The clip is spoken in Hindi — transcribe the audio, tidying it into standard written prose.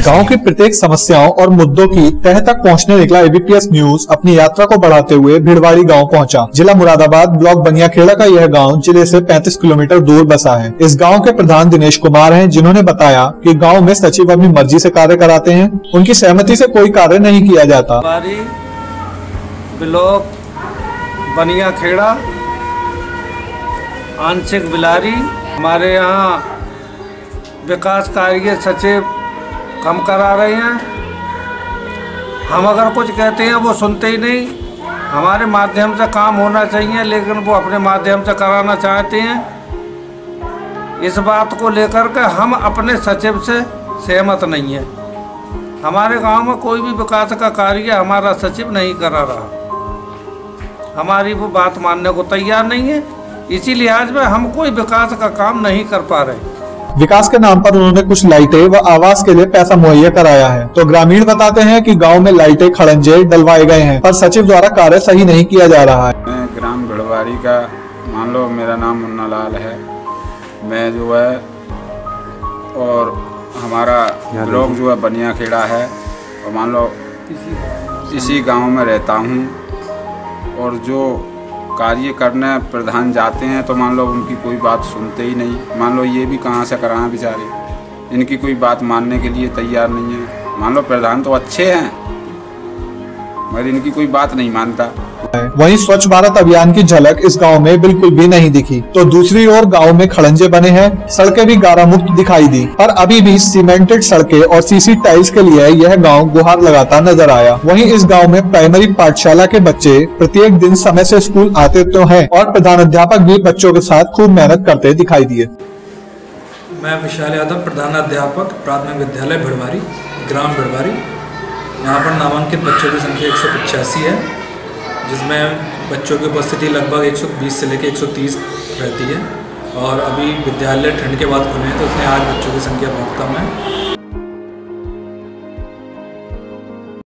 गांव की प्रत्येक समस्याओं और मुद्दों की तह तक पहुंचने निकला एबीपीएस न्यूज अपनी यात्रा को बढ़ाते हुए भिड़वाड़ी गांव पहुंचा। जिला मुरादाबाद, ब्लॉक बनियाखेड़ा का यह गांव जिले से 35 किलोमीटर दूर बसा है। इस गांव के प्रधान दिनेश कुमार हैं, जिन्होंने बताया कि गांव में सचिव अपनी मर्जी से कार्य कराते हैं, उनकी सहमति से कोई कार्य नहीं किया जाता। ब्लॉक बनियाखेड़ा आंशिक बिलारी, हमारे यहाँ विकास कार्य सचिव कम करा रहे हैं। हम अगर कुछ कहते हैं वो सुनते ही नहीं। हमारे माध्यम से काम होना चाहिए, लेकिन वो अपने माध्यम से कराना चाहते हैं। इस बात को लेकर के हम अपने सचिव से सहमत नहीं है। हमारे गांव में कोई भी विकास का कार्य हमारा सचिव नहीं करा रहा। हमारी वो बात मानने को तैयार नहीं है, इसी लिहाज में हम कोई विकास का काम नहीं कर पा रहे। विकास के नाम पर उन्होंने कुछ लाइटें व आवास के लिए पैसा मुहैया कराया है, तो ग्रामीण बताते हैं कि गांव में लाइटें, खड़ंजे डलवाए गए हैं, पर सचिव द्वारा कार्य सही नहीं किया जा रहा है। मैं ग्राम भिड़वाड़ी का, मान लो मेरा नाम मुन्ना लाल है। मैं जो है और हमारा ब्लॉक जो है बनियाखेड़ा है, और मान लो इसी गांव में रहता हूं। और जो कार्य करने प्रधान जाते हैं तो मान लो उनकी कोई बात सुनते ही नहीं। मान लो ये भी कहाँ से कराएं बेचारे, इनकी कोई बात मानने के लिए तैयार नहीं है। मान लो प्रधान तो अच्छे हैं मगर इनकी कोई बात नहीं मानता। वहीं स्वच्छ भारत अभियान की झलक इस गांव में बिल्कुल भी नहीं दिखी, तो दूसरी ओर गांव में खड़ंजे बने हैं, सड़कें भी गारा मुक्त दिखाई दी, पर अभी भी सीमेंटेड सड़कें और सीसी टाइल्स के लिए यह गांव गुहार लगाता नजर आया। वहीं इस गांव में प्राइमरी पाठशाला के बच्चे प्रत्येक दिन समय से स्कूल आते तो हैं, और प्रधानाध्यापक भी बच्चों के साथ खूब मेहनत करते दिखाई दिए। मैं विशाल यादव, प्रधानाध्यापक प्राथमिक विद्यालय भिड़वाड़ी, ग्राम भिड़वाड़ी। यहाँ पर नामांकित बच्चों की संख्या 185 है, जिसमें बच्चों की उपस्थिति लगभग 120 से लेकर 130 रहती है। और अभी विद्यालय ठंड के बाद खुले हैं, तो उसमें आज बच्चों की संख्या बहुत कम है।